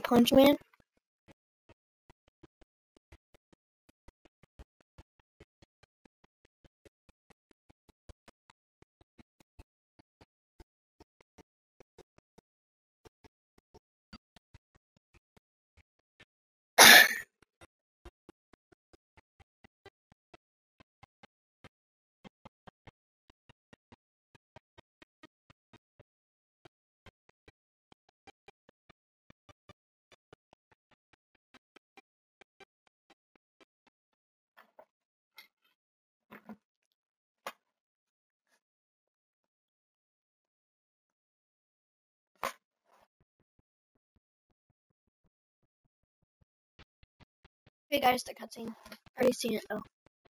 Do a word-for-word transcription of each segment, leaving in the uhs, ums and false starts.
Punch Man? Hey guys, the cutscene. Already seen it though.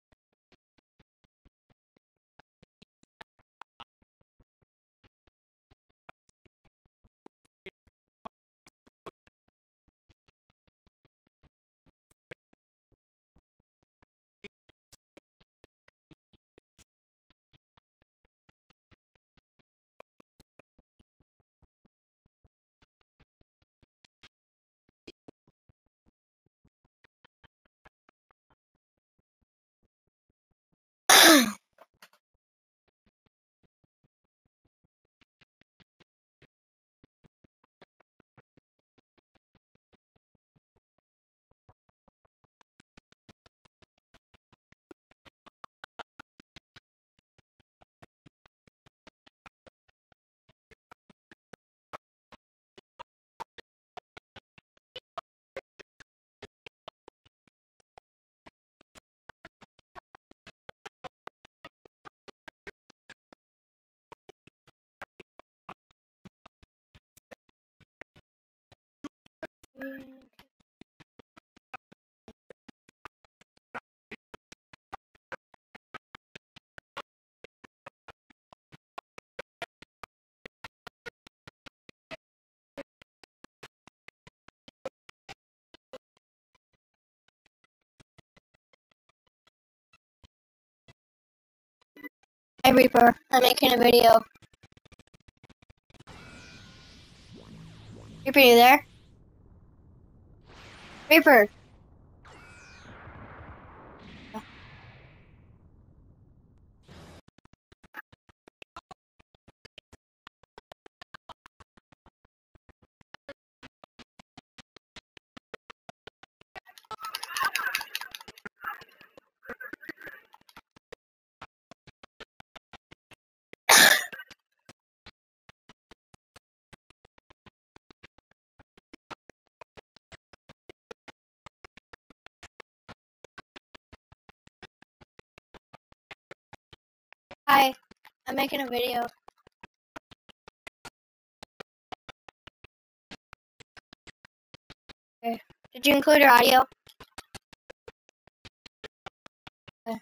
Hey Reaper, I'm making a video. Reaper, you there? Reaper! Hi, I'm making a video. Okay. Did you include your audio? Okay.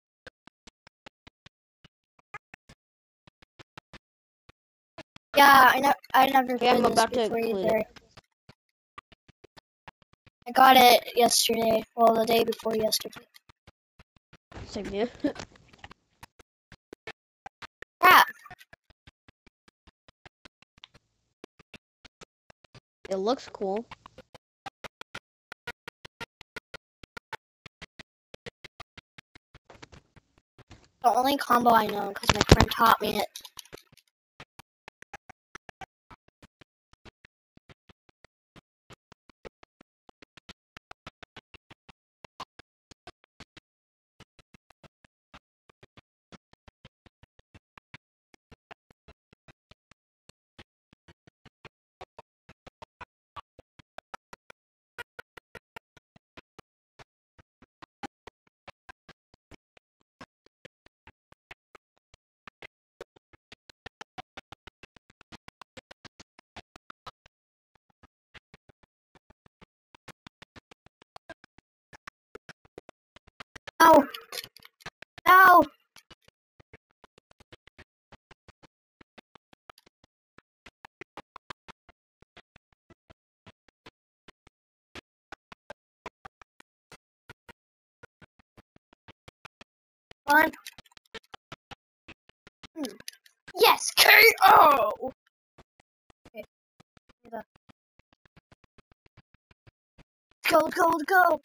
Yeah, I know. I never Yeah, I'm played this about to before include either. it. I got it yesterday. Well, the day before yesterday. Same here. Crap! It looks cool. The only combo I know because my friend taught me it. No! No! One. Hmm. Yes! K O! Okay. go, let's go, let's go.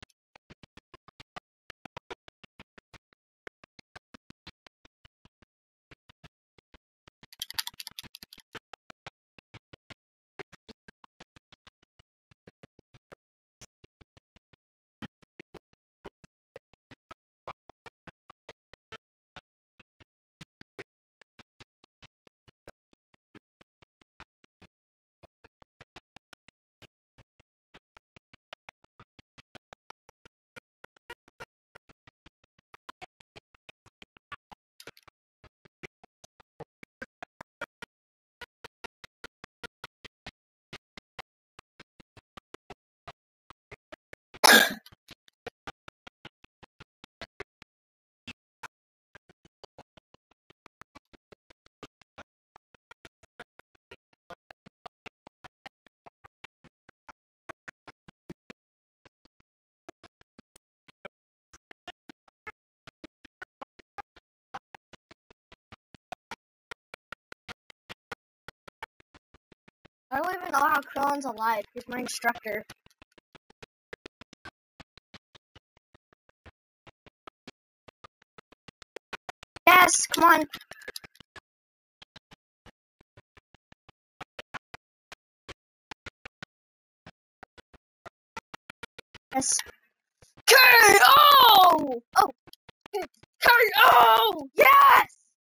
I don't even know how Krillon's alive. He's my instructor. Yes, come on. Yes. K O! Oh! K O! Yes!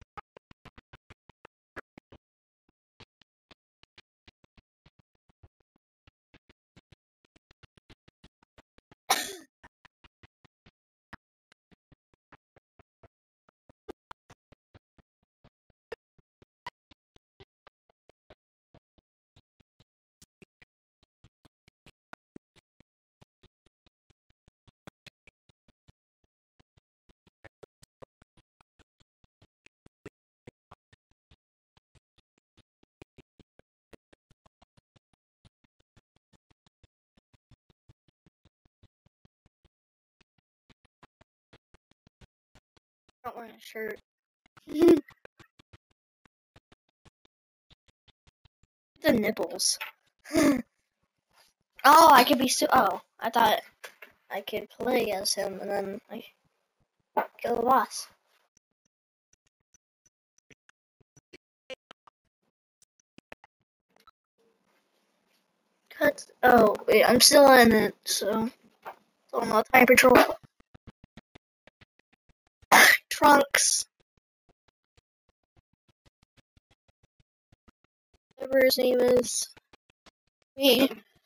I don't wear a shirt. The nipples. Oh, I could be so. Oh, I thought I could play as him and then I kill the boss. Cut. Oh, wait, I'm still in it, so. Still not Time Patrol. Trunks. Whatever his name is. Me.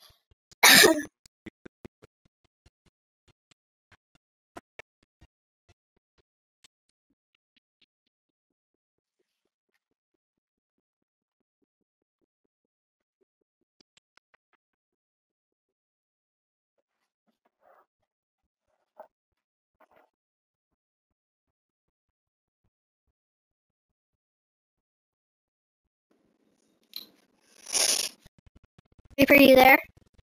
Reaper, you there?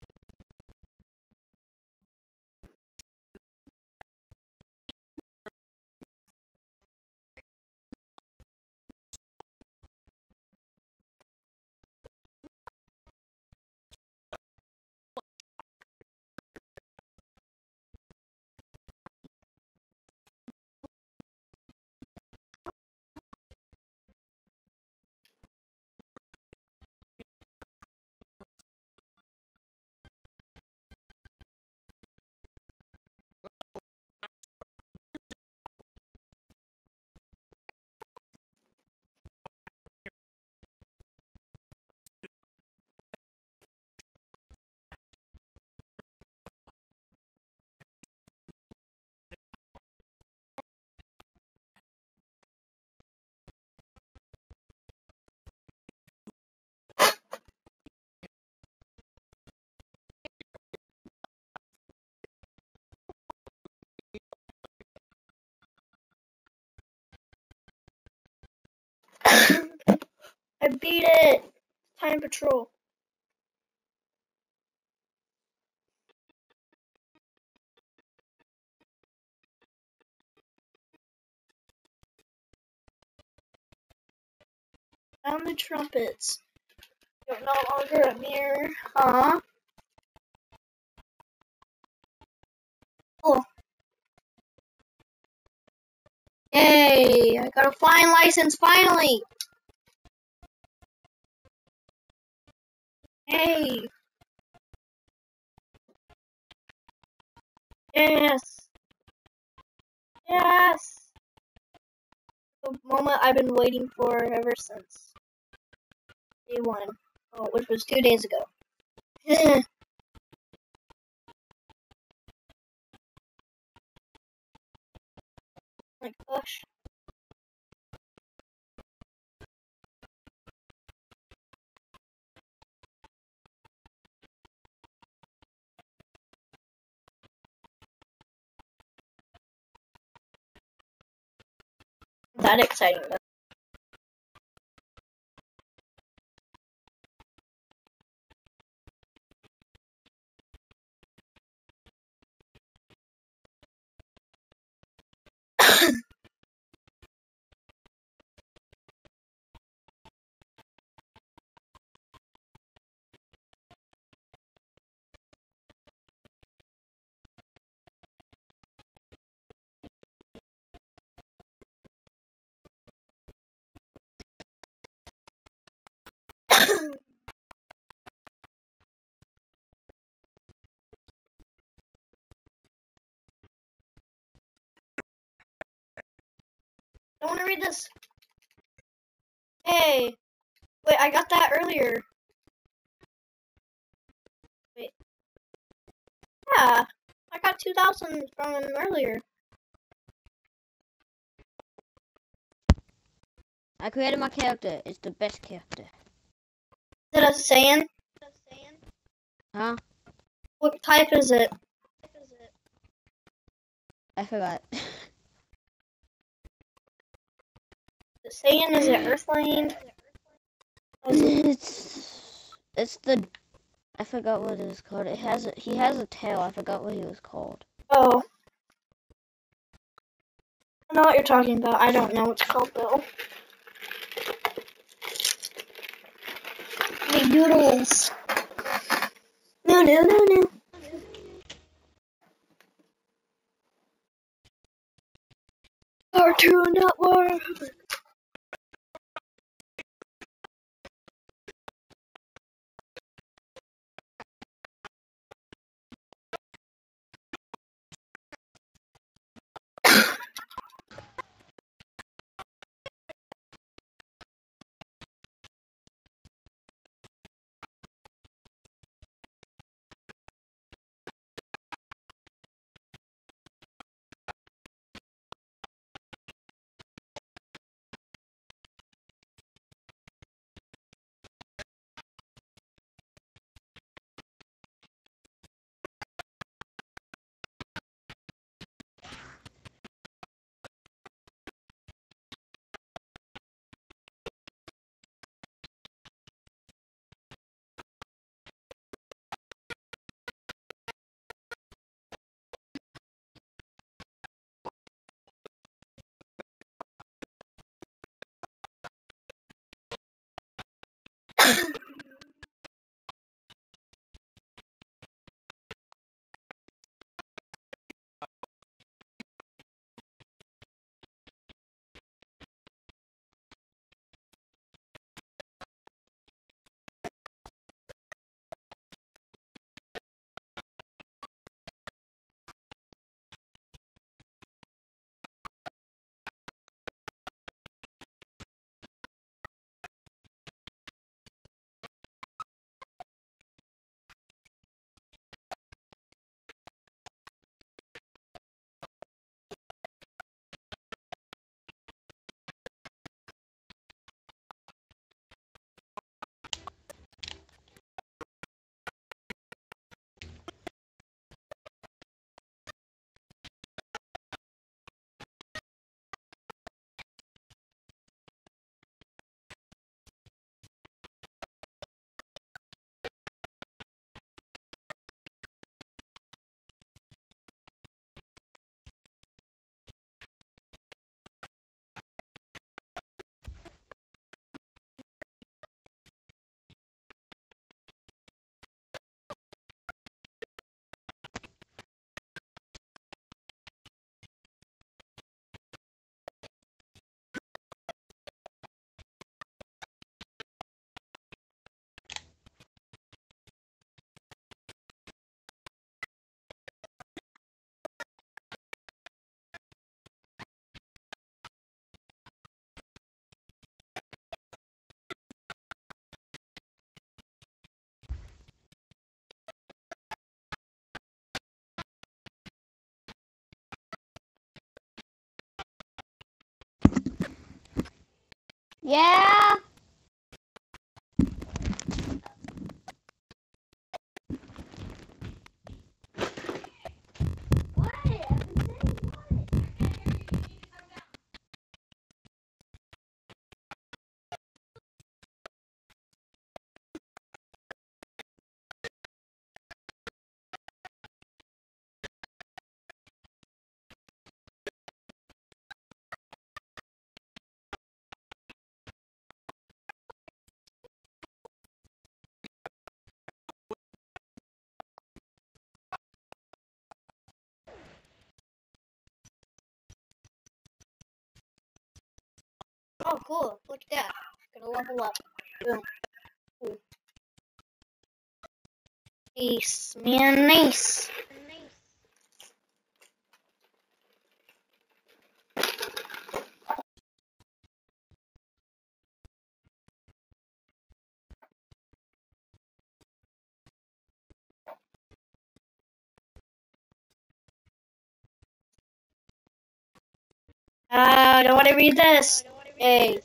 I beat it! Time Patrol. Found the trumpets. You're no longer a mere, huh? Yay! I got a flying license finally! Hey! Yes! Yes! The moment I've been waiting for ever since day one. Oh, which was two days ago. My gosh. That exciting though. I want to read this. Hey! Wait, I got that earlier. Wait. Yeah, I got two thousand from him earlier. I created my character. It's the best character. Is it a Saiyan? Huh? What type is it? I forgot. The Saiyan, is it Earthling? Is it- it's it's the I forgot what it is called. It has a, he has a tail. I forgot what he was called. Oh. I know what you're talking about. I don't know what's called though. The Doodles. No, no, no, no. Cartoon Network. Yeah. Oh, cool. Look at that. Gonna level up. Boom. Cool. Nice, man. Nice. Uh, I don't want to read this. Yay.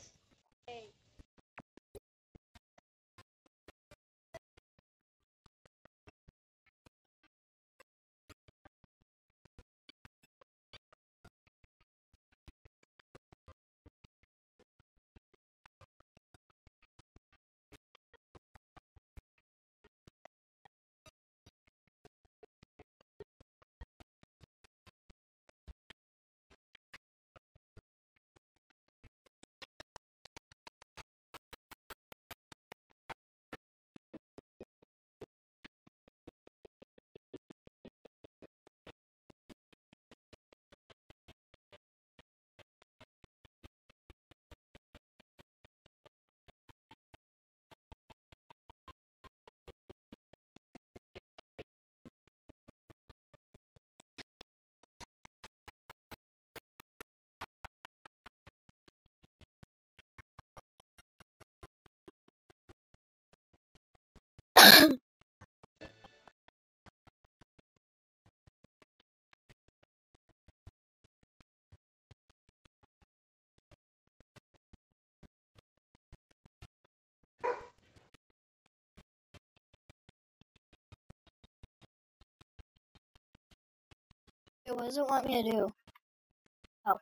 It what does it want me to do? Oh.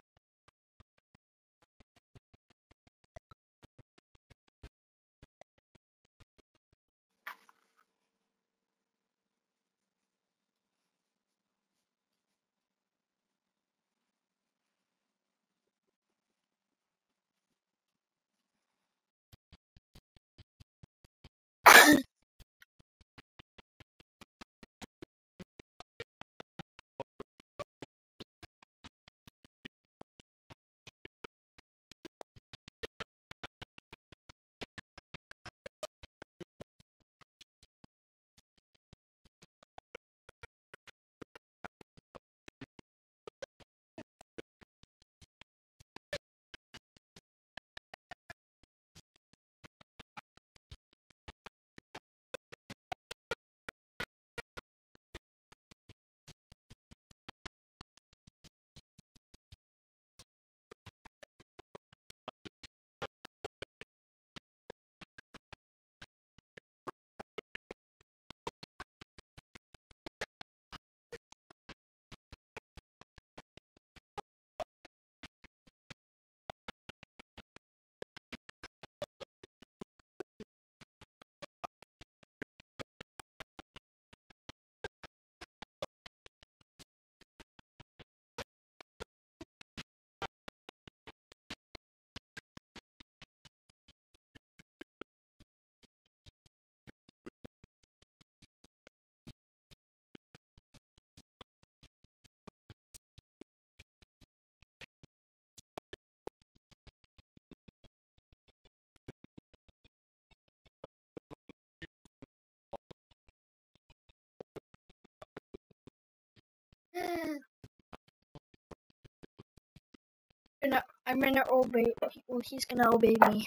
Gonna, I'm gonna obey. Well, he's gonna obey me.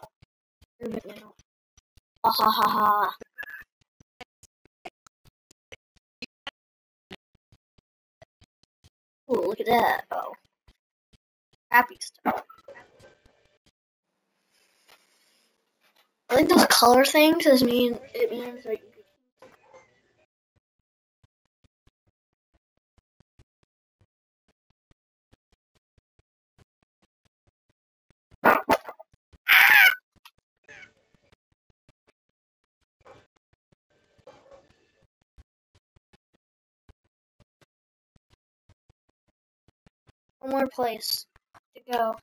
Prove it now. Ha ha ha ha. Ooh, look at that. Oh. Happy stuff. like those color things. Does mean it means like. One more place to go.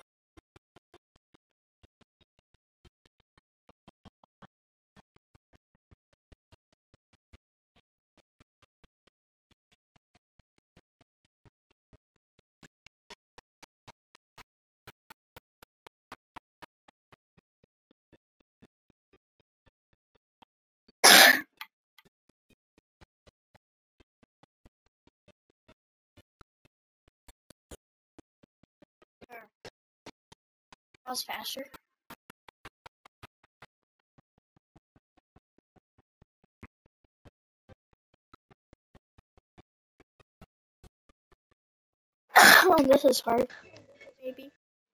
That was faster. Oh, this is hard. Maybe.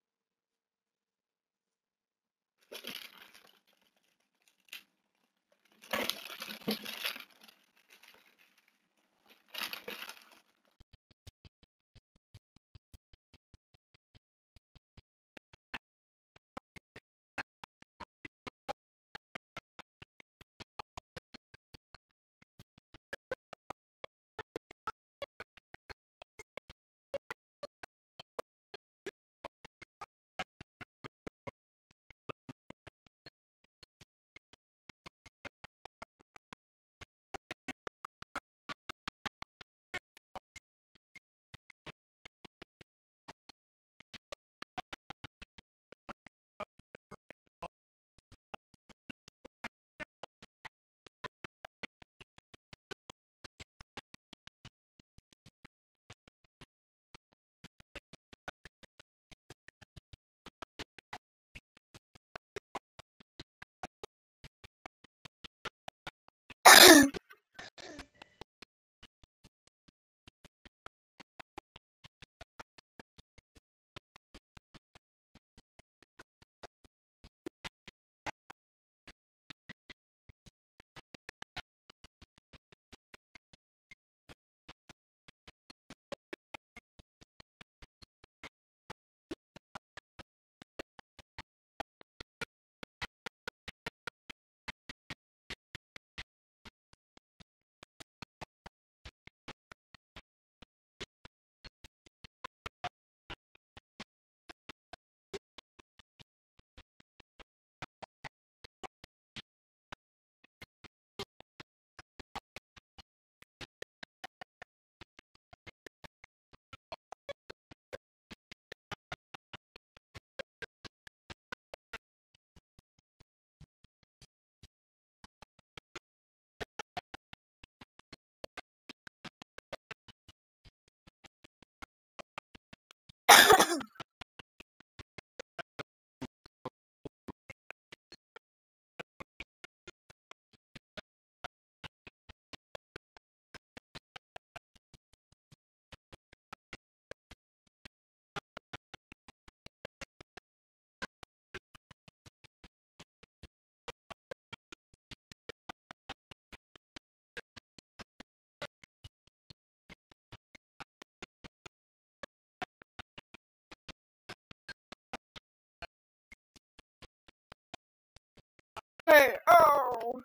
Hey, oh!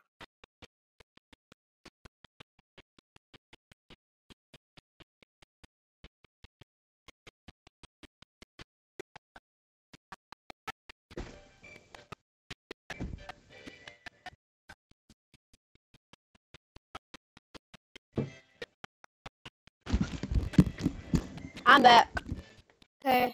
I'm back. Okay.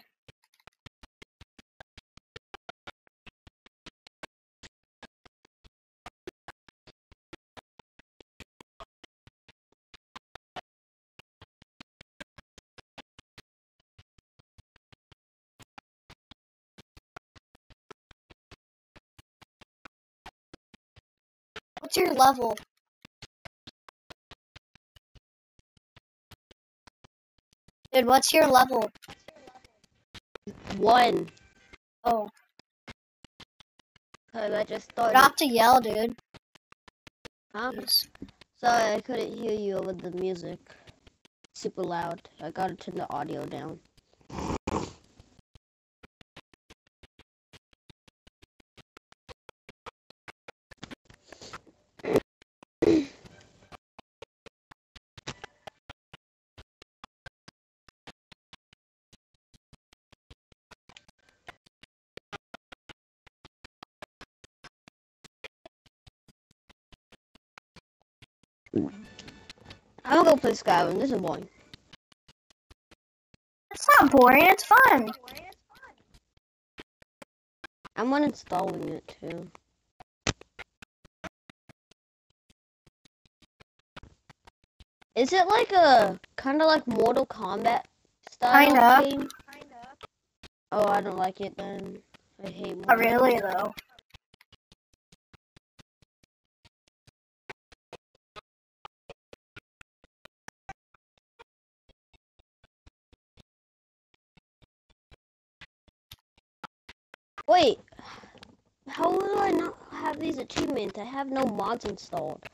What's your level? Dude, what's your level? One. Oh. Cause I just You started. don't have to yell, dude. Huh? Please. Sorry, I couldn't hear you over the music. Super loud. I gotta turn the audio down. I'm gonna go play Skyrim. This is boring. It's not boring, it's fun. I'm uninstalling it too. Is it like a kind of like Mortal Kombat style Kinda. game? Oh, I don't like it then. I hate Not Mortal really, Kombat. though. Wait, how do I not have these achievements? I have no mods installed.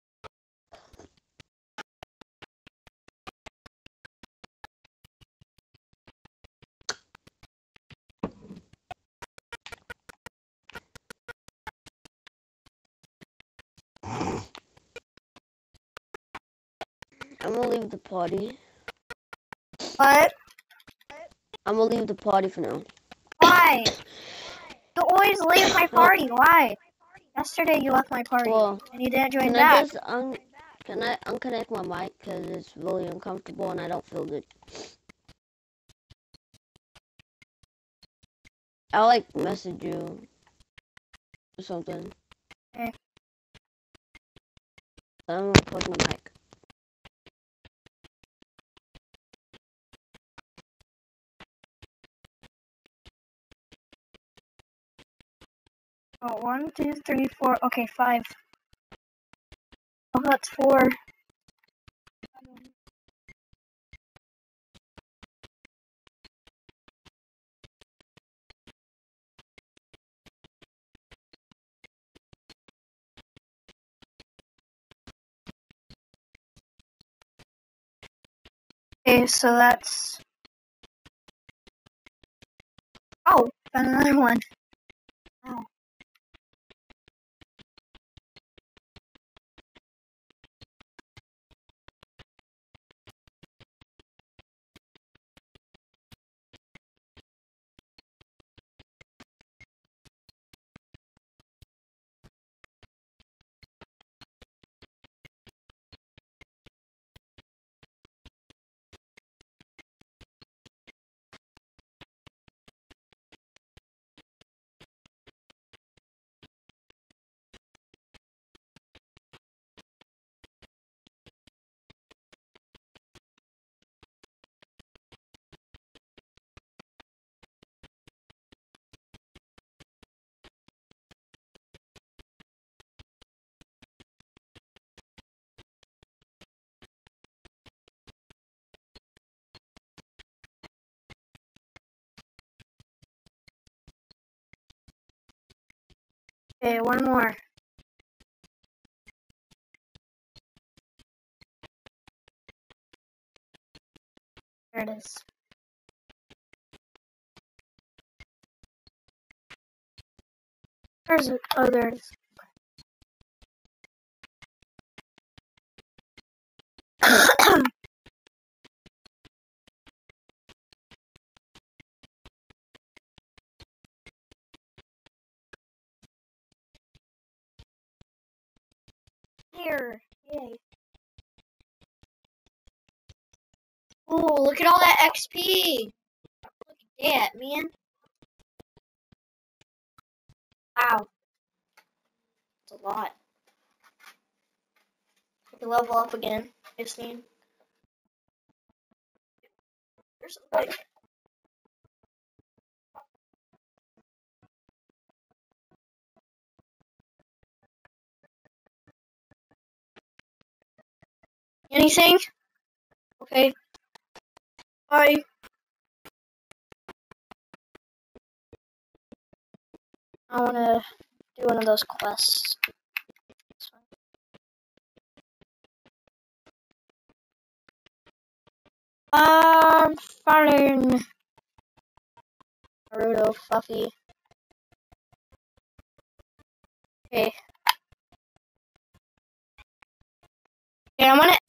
I'm gonna leave the party. What? I'm gonna leave the party for now. Why? You always leave my party. Why? Yesterday you left my party Well, and you didn't join can back. I just un can I unconnect my mic because it's really uncomfortable and I don't feel good. I'll like message you or something. Okay. I'm gonna plug my mic. Oh, one, two, three, four. Okay, five. Oh, that's four. Okay, so that's... Oh, found another one. Wow. Okay, one more. There it is. Where's it? Oh, there it is. Here. Yay. Ooh, look at all that X P. Look at that, man. Wow. It's a lot. I can level up again. Just need. There's something. Anything? Okay. Bye. I wanna do one of those quests. I'm farting. Naruto, Fluffy. Okay. Okay, I'm gonna